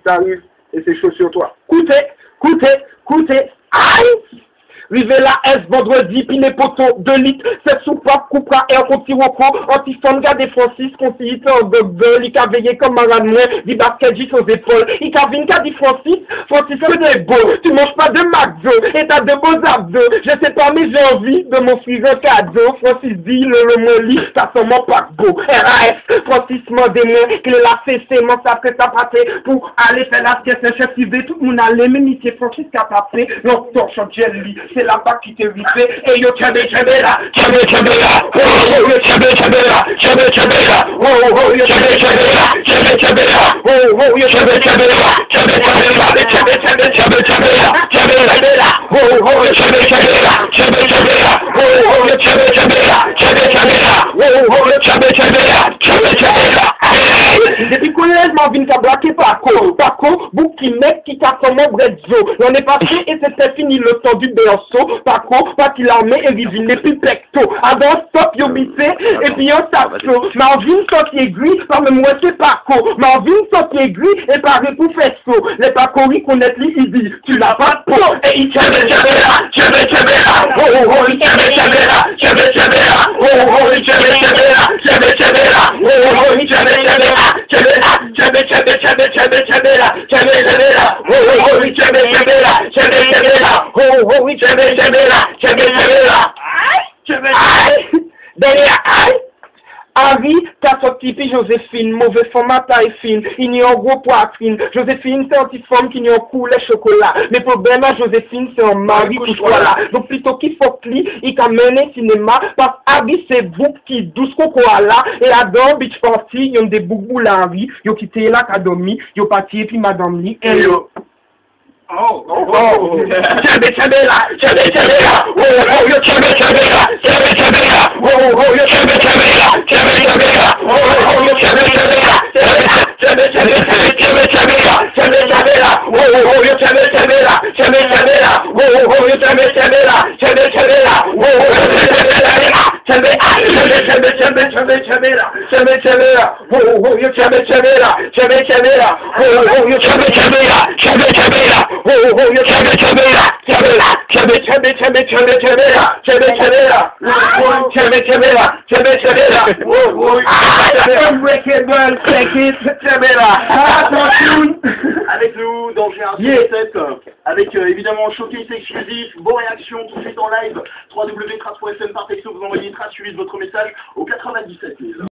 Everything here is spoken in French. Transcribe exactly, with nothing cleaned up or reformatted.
t'arrive et c'est chaud sur toi. Coutez, coutez, coutez, aïe! Rivé la S, vendredi, pine poteau, deux litres, c'est soupape, coupera, et un petit roko, antifon, gade Francis, conciliteur, docteur, il a veillé comme malade, moi, dit basket, juste aux épaules, il a vine, qu'a dit Francis, Francis, que t'es beau, tu manges pas de McDo, et t'as de beaux abdos, je sais pas, mais j'ai envie de m'offrir un cadeau, Francis dit, le le molly, t'as sûrement pas beau, R A F, Francis m'a demandé, qu'il l'a cessé, m'en s'aprête à pâté, pour aller faire la pièce, un chef privé, tout le monde allait, mais monsieur Francis qu'a tapé, non, torchon jelly, c'est la bac qui te vipé, et yo tchebe tchebe là, tchebe tchebe là, oh oh yo tchebe tchebe là, tchebe tchebe là, oh oh yo tchebe tchebe là, tchebe tchebe là, oh oh yo tchebe tchebe là, tchebe tchebe là, tchebe tchebe tchebe tchebe là, tchebe tchebe là, oh oh yo tchebe tchebe là, tchebe tchebe là, oh oh yo tchebe tchebe là, tchebe tchebe là, oh oh yo tchebe tchebe là, tchebe tchebe là. Depuis collège, m'en vient qu'à braquer Paco, Paco, bouc qui mec qui t'a comme un brezzo, on est passé et c'était fini le temps du berceau. Paco, pas qu'il a mis et vivine plus pecto. Avant stop yo bité et puis on sapso. Marvin sorti aiguille, par même moi c'est Paco. Marvin sorti aiguille et paré pour faire saut. Les Paco ils connaissent lui, il dit tu l'as pas de peau. Et il tchebe tchebe là, tchebe tchebe là, oh oh oh il tchebe tchebe là, tchebe tchebe là, oh oh il tchebe tchebe là, tchebe tchebe là, oh oh il tchebe tchebe là, tchebe là, tchebe tchebe tchebe tchebe tchebe là, tchebe tchebe là, oh oh il tchebe tchebe là, tchebe tchebe là, oh oh il tchebe tchebe là, tchebe tchebe là, aïe, derrière aïe. Harry, t'as sorti puis Joséphine, mauvais format taille fine, il n'y a un gros poitrine. Joséphine, c'est un petit forme qui n'y a un coulet chocolat. Mais problème à Joséphine, c'est un mari pour toi là. Donc plutôt qu'il faut que lui, il t'a mené cinéma, parce que Harry, c'est bouc qui douce coco là. Et là-dedans, beach party, il y a des bouc Larry, ils ont quitté l'académie, ils ont parti et puis madame Lee, et yo. Oh, oh, oh, tchebe tchebe là, tchebe tchebe là, oh, oh, yo tchebe tchebe là, tchebe tchebe là, oh, oh, yo tchebe tchebe là, tchebe tchebe là, oh, oh, yo tchebe tchebe là, tchebe tchebe tchebe tchebe tchebe là, tchebe tchebe là, oh, oh, yo tchebe tchebe là, tchebe tchebe là, oh, oh, yo tchebe tchebe là, tchebe tchebe là, oh, oh, yo tchebe tchebe là, tchebe tchebe tchebe tchebe tchebe là, tchebe tchebe là, oh, oh, yo tchebe tchebe là, tchebe tchebe là, oh, oh, yo tchebe tchebe là, tchebe tchebe là. Oh oh yo tchebe tchebe là, tchebe là, tchebe tchebe tchebe tchebe tchebe là, tchebe tchebe là, oh tchebe tchebe là, tchebe tchebe là, oh oh unbreakable, take it, tchebe là, attention. Avec nous dans G un sept, avec euh, évidemment showcase exclusif, vos réactions tout de suite en live, w w w point trace point f m par texto, vous envoyez trace suivi de votre message au quatre-vingt-dix-sept mille.